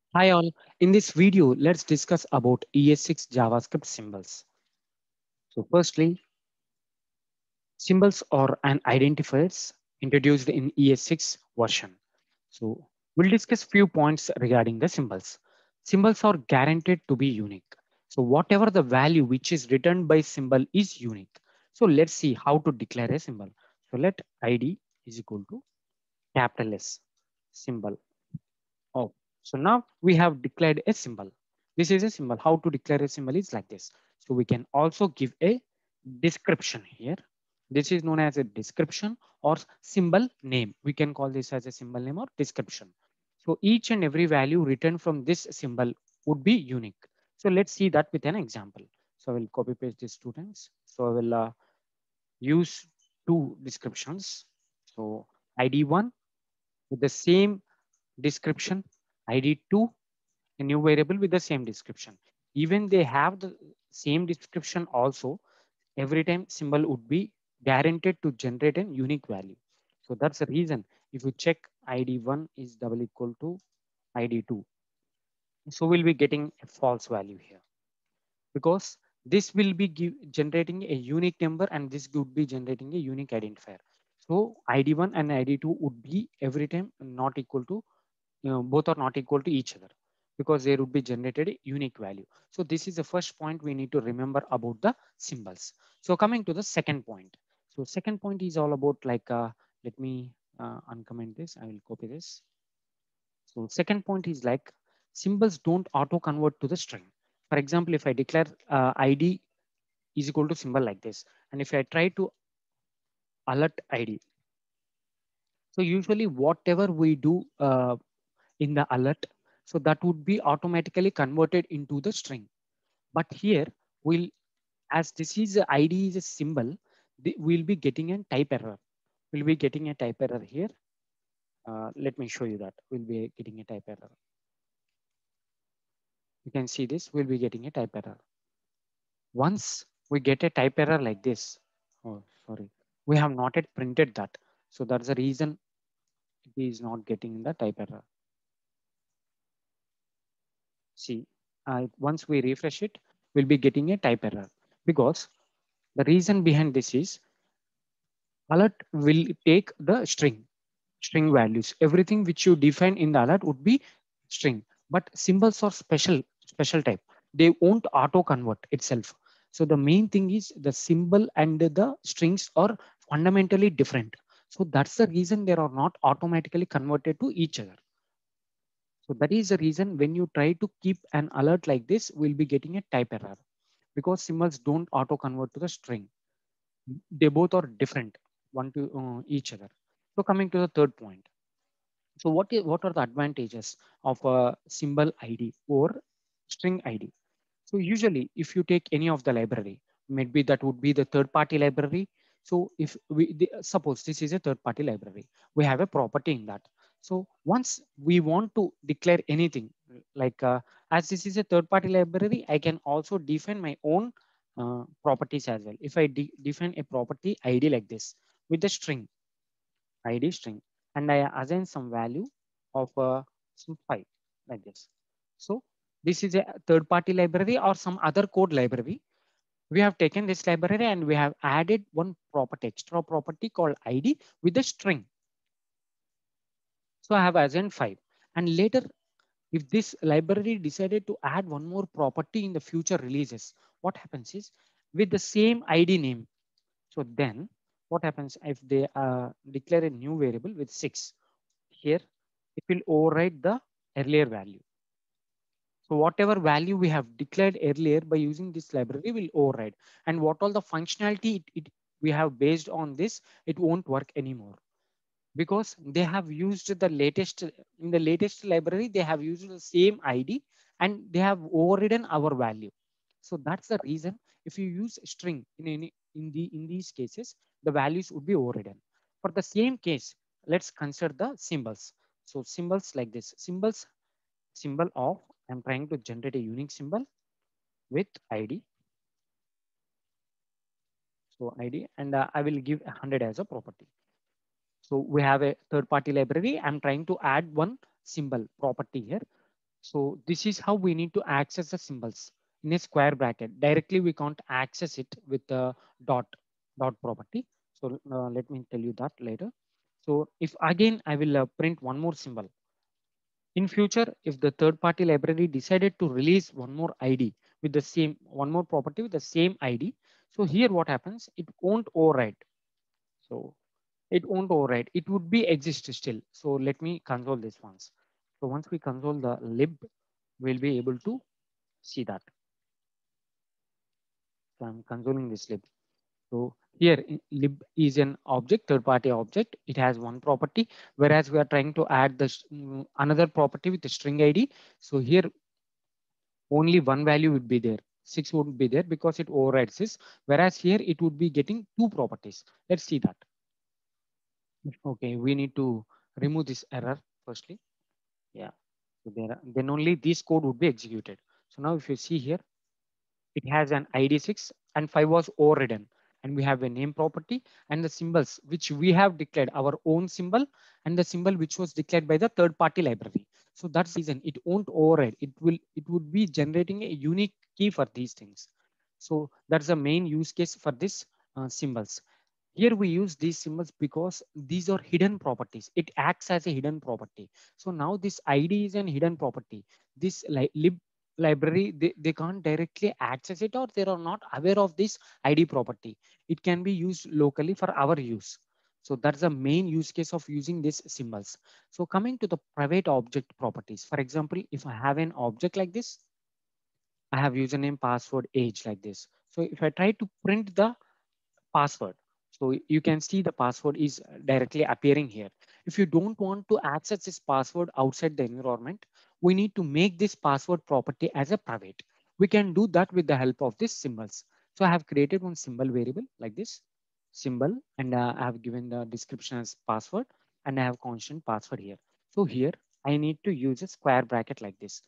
Hi all, in this video, let's discuss about ES6 JavaScript symbols. So firstly, symbols are an identifiers introduced in ES6 version. So we'll discuss few points regarding the symbols. Symbols are guaranteed to be unique. So whatever the value which is returned by symbol is unique. So let's see how to declare a symbol. So let ID is equal to capital S symbol. Oh, so now we have declared a symbol. This is a symbol. How to declare a symbol is like this. So we can also give a description here. This is known as a description or symbol name. We can call this as a symbol name or description. So each and every value written from this symbol would be unique. So let's see that with an example. So I will copy paste these students. So I will use two descriptions. So ID1 with the same description, ID2 a new variable with the same description. Even they have the same description also, every time symbol would be guaranteed to generate a unique value. So that's the reason if you check ID1 is double equal to ID2. So we'll be getting a false value here because this will be generating a unique number and this would be generating a unique identifier. So ID1 and ID2 would be every time not equal to both are not equal to each other because there would be generated a unique value. So this is the first point we need to remember about the symbols. So coming to the second point. So second point is all about like, let me uncomment this. I will copy this. So second point is like symbols don't auto convert to the string. For example, if I declare ID is equal to symbol like this, and if I try to alert ID, so usually whatever we do in the alert, so that would be automatically converted into the string. But here we'll, as this is a ID is a symbol, we'll be getting a type error. We'll be getting a type error here. Let me show you that. We'll be getting a type error. You can see this, we'll be getting a type error. Once we get a type error like this, oh, sorry, we have not yet printed that. So that's the reason it is not getting the type error. See, once we refresh it, we'll be getting a type error because the reason behind this is alert will take the string values. Everything which you define in the alert would be string, but symbols are special type. They won't auto convert itself. So the main thing is the symbol and the strings are fundamentally different. So that's the reason they are not automatically converted to each other. So that is the reason when you try to keep an alert like this, we'll be getting a type error because symbols don't auto convert to the string. They both are different one to each other. So coming to the third point. So what are the advantages of a symbol ID or string ID? So usually if you take any of the library, maybe that would be the third party library. So if suppose this is a third party library, we have a property in that. So once we want to declare anything like as this is a third party library, I can also define my own properties as well. If I define a property ID like this with the string ID string and I assign some value of some 5 like this. So this is a third party library or some other code library. We have taken this library and we have added one property, extra property called ID with the string. So I have assigned 5 and later if this library decided to add one more property in the future releases, what happens is with the same ID name. So then what happens if they declare a new variable with 6 here, it will override the earlier value. So whatever value we have declared earlier by using this library will override. And what all the functionality we have based on this, it won't work anymore because they have used the latest in the latest library, they have used the same ID and they have overridden our value. So that's the reason if you use string in these cases, the values would be overridden. For the same case, let's consider the symbols. So symbols like this, symbol of, I'm trying to generate a unique symbol with ID. So ID and I will give 100 as a property. So we have a third party library. I'm trying to add one symbol property here. So this is how we need to access the symbols in a square bracket. Directly we can't access it with the dot property. So let me tell you that later. So if again I will print one more symbol. In future, if the third party library decided to release one more ID with the same one more property with the same ID, so here what happens? It won't override. So it won't override. It would be exist still. So let me console this once. So once we console the lib, we'll be able to see that. So I'm consoling this lib. So here lib is an object, third party object. It has one property, whereas we are trying to add the another property with the string ID. So here only one value would be there. 6 wouldn't be there because it overrides this. Whereas here it would be getting two properties. Let's see that. Okay, we need to remove this error firstly. Yeah. So then only this code would be executed. So now if you see here, it has an ID6 and 5 was overridden. And we have a name property and the symbols which we have declared our own symbol and the symbol which was declared by the third party library. So that's the reason it won't override. It would be generating a unique key for these things. So that's the main use case for this symbols. Here we use these symbols because these are hidden properties. It acts as a hidden property. So now this ID is an hidden property. This lib library, they can't directly access it or they are not aware of this ID property. It can be used locally for our use. So that's the main use case of using these symbols. So coming to the private object properties, for example, if I have an object like this, I have username, password, age like this. So if I try to print the password. So you can see the password is directly appearing here. If you don't want to access this password outside the environment, we need to make this password property as a private. We can do that with the help of these symbols. So I have created one symbol variable like this symbol, and I have given the description as password, and I have constant password here. So here I need to use a square bracket like this.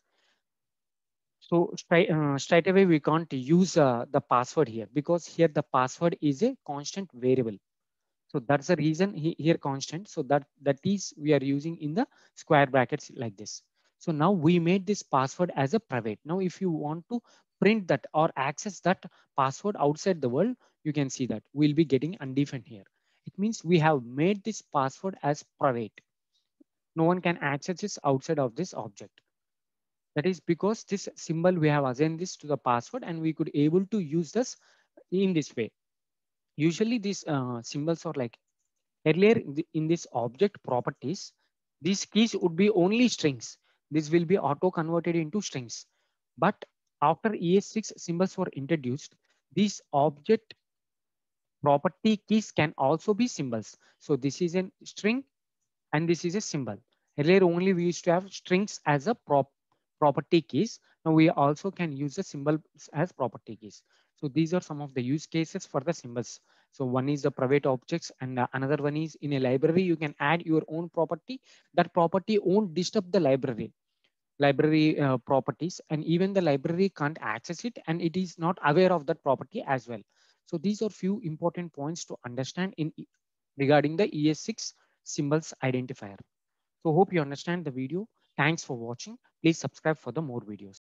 So straight away we can't use the password here because here the password is a constant variable. So that's the reason here constant. So that is we are using in the square brackets like this. So now we made this password as a private. Now if you want to print that or access that password outside the world, you can see that we'll be getting undefined here. It means we have made this password as private. No one can access this outside of this object. That is because this symbol we have assigned this to the password and we could able to use this in this way. Usually these symbols are like earlier in this object properties, these keys would be only strings. This will be auto converted into strings. But after ES6 symbols were introduced, these object property keys can also be symbols. So this is a string and this is a symbol. Earlier only we used to have strings as a property keys. Now we also can use the symbols as property keys. So these are some of the use cases for the symbols. So one is the private objects and another one is in a library, you can add your own property. That property won't disturb the library properties, and even the library can't access it and it is not aware of that property as well. So these are few important points to understand in regarding the ES6 symbols identifier. So hope you understand the video. Thanks for watching. Please subscribe for the more videos.